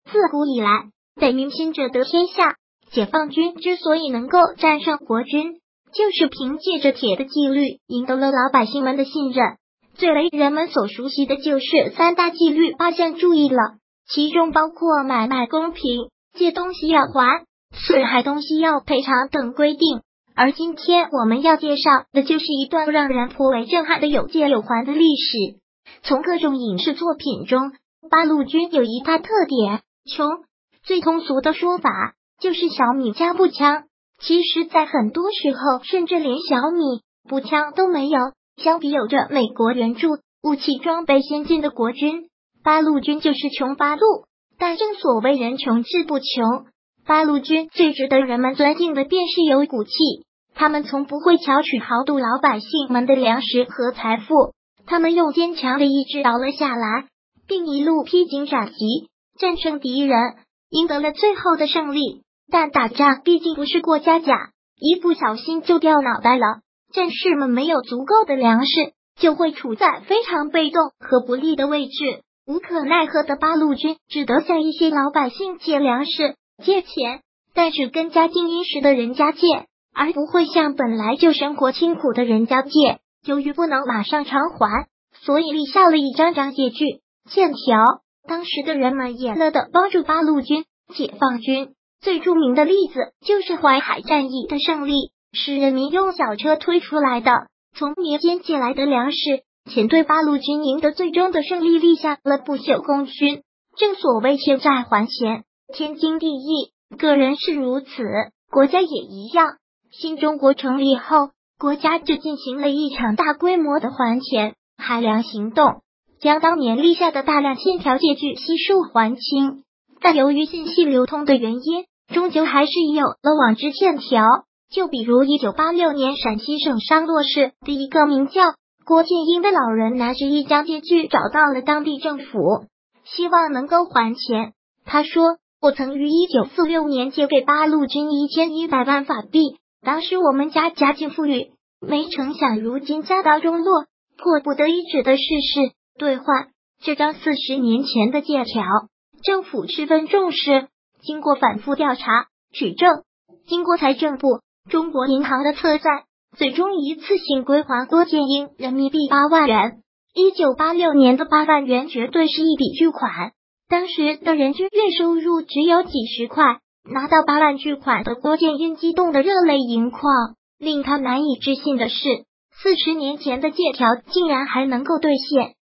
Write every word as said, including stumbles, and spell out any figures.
自古以来，北冥拼者得天下，解放军之所以能够战胜国军，就是凭借着铁的纪律，赢得了老百姓们的信任。最为人们所熟悉的就是三大纪律八项注意了，其中包括买卖公平、借东西要还、损害东西要赔偿等规定。而今天我们要介绍的就是一段让人颇为震撼的有借有还的历史。从各种影视作品中，八路军有一大特点，穷。最通俗的说法就是小米加步枪，其实在很多时候甚至连小米步枪都没有。相比有着美国援助、武器装备先进的国军，八路军就是穷八路。但正所谓人穷志不穷，八路军最值得人们尊敬的便是有骨气。他们从不会巧取豪夺老百姓们的粮食和财富，他们用坚强的意志熬了下来，并一路披荆斩棘，战胜敌人，赢得了最后的胜利。但打仗毕竟不是过家家，一不小心就掉脑袋了。战士们没有足够的粮食，就会处在非常被动和不利的位置。无可奈何的八路军只得向一些老百姓借粮食、借钱，但是跟家境殷实的人家借，而不会向本来就生活清苦的人家借。由于不能马上偿还，所以立下了一张张借据、欠条。当时的人们也乐得帮助八路军、解放军。最著名的例子就是淮海战役的胜利，是人民用小车推出来的，从民间借来的粮食，钱对八路军赢得最终的胜利立下了不朽功勋。正所谓欠债还钱，天经地义，个人是如此，国家也一样。新中国成立后，国家就进行了一场大规模的还钱还粮行动，将当年立下的大量欠条借据悉数还清。但由于信息流通的原因，终究还是有了往之欠条。就比如一九八六年陕西省商洛市的一个名叫郭建英的老人，拿着一张借据找到了当地政府，希望能够还钱。他说，我曾于一九四六年借给八路军一千一百万法币，当时我们家家境富裕，没成想如今家道中落，迫不得已只得试试兑换这张四十年前的借条。政府十分重视，经过反复调查取证，经过财政部、中国银行的测算，最终一次性归还郭建英人民币八万元。一九八六年的八万元绝对是一笔巨款，当时的人均月收入只有几十块，拿到八万巨款的郭建英激动的热泪盈眶。令他难以置信的是，四十年前的借条竟然还能够兑现。